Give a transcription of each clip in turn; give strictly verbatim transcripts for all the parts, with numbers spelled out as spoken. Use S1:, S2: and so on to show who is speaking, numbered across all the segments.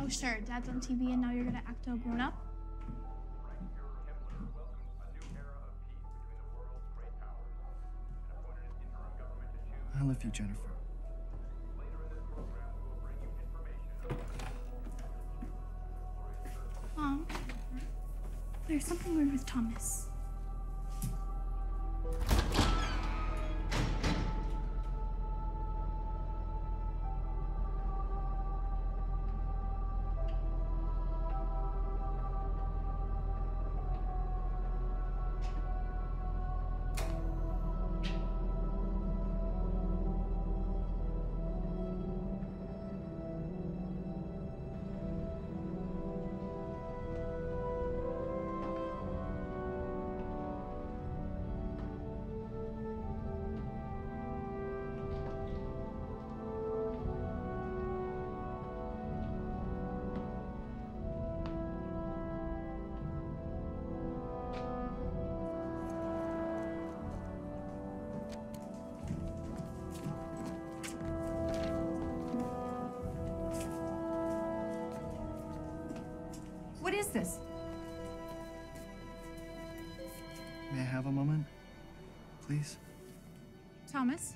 S1: Oh, sure. Dad's on T V and now you're gonna act all grown up?
S2: I love you, Jennifer.
S1: Mom, there's something weird with Thomas.
S3: What is this?
S2: May I have a moment, please?
S3: Thomas?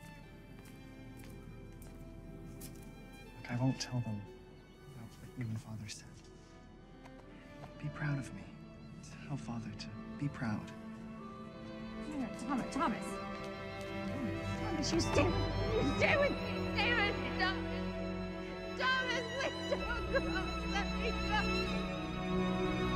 S2: Look, I won't tell them about what you and Father said. Be proud of me. Tell Father to be proud.
S3: No, Thomas, Thomas.
S4: Thomas, you stay with me. You stay with me. Stay with me, Thomas. Thomas, please don't go. Let me go.